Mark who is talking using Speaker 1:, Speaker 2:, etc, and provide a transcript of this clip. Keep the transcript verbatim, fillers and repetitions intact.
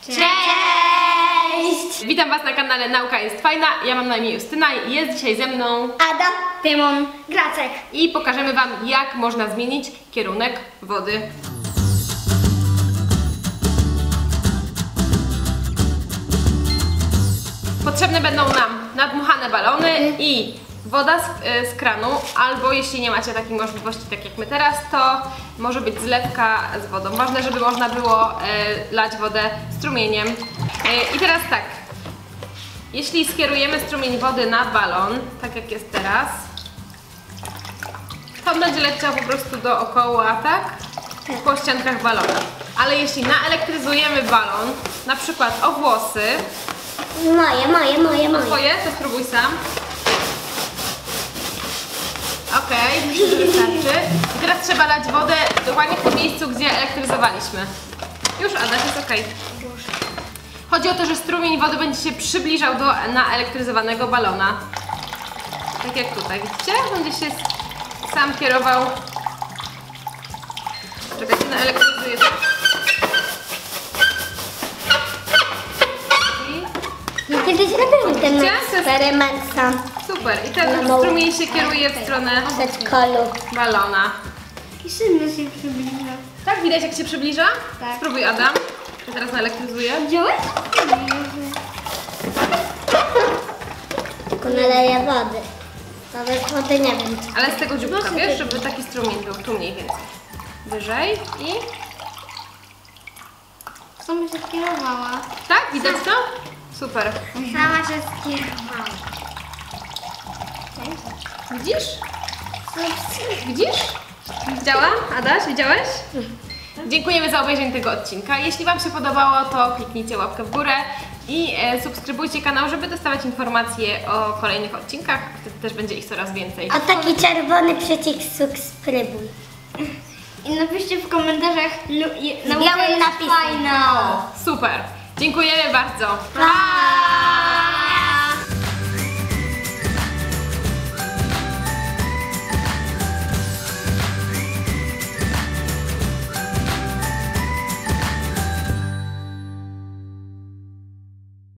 Speaker 1: Cześć!
Speaker 2: Witam Was na kanale Nauka jest fajna. Ja mam na imię Justyna i jest dzisiaj ze mną
Speaker 1: Adam, Tymon, Gracek.
Speaker 2: I pokażemy Wam, jak można zmienić kierunek wody. Potrzebne będą nam nadmuchane balony i woda z, z kranu, albo jeśli nie macie takiej możliwości, tak jak my teraz, to może być zlewka z wodą. Ważne, żeby można było e, lać wodę strumieniem. E, I teraz tak, jeśli skierujemy strumień wody na balon, tak jak jest teraz, to on będzie leciał po prostu dookoła, tak? Po ściankach balona. Ale jeśli naelektryzujemy balon, na przykład o włosy,
Speaker 1: Moje, moje, moje, moje.
Speaker 2: twoje, to spróbuj sam. Okej, okay, myślę, że wystarczy. I teraz trzeba lać wodę dokładnie w tym miejscu, gdzie elektryzowaliśmy. Już, Adaś, jest okej. Chodzi o to, że strumień wody będzie się przybliżał do naelektryzowanego balona. Tak jak tutaj, widzicie? Będzie się sam kierował. Czekajcie, naelektryzuję to.
Speaker 1: Ja kiedyś robiłam ten eksperyment sam.
Speaker 2: Super, i ten strumień się kieruje w stronę
Speaker 1: przedszkolu.
Speaker 2: balona.
Speaker 1: I szybko się przybliża.
Speaker 2: Tak, widać jak się przybliża?
Speaker 1: Tak.
Speaker 2: Spróbuj, Adam. Ja teraz naelektryzuję.
Speaker 1: Wziąłeś? Tylko naleję wody. Nawet wody nie wiem.
Speaker 2: Ale z tego dzióbka, wiesz, żeby taki strumień był tu mniej więcej. Wyżej i...
Speaker 1: Sama się skierowała.
Speaker 2: Tak? Widać to? Super.
Speaker 1: Sama się skierowała.
Speaker 2: Widzisz? Widzisz? Widziała? Adaś, widziałeś? Dziękujemy za obejrzenie tego odcinka. Jeśli Wam się podobało, to kliknijcie łapkę w górę i e, subskrybujcie kanał, żeby dostawać informacje o kolejnych odcinkach. Wtedy też będzie ich coraz więcej.
Speaker 1: A taki czerwony przycisk subskrybuj. I napiszcie w komentarzach z białym napisem.
Speaker 2: O, super. Dziękujemy bardzo.
Speaker 1: Pa!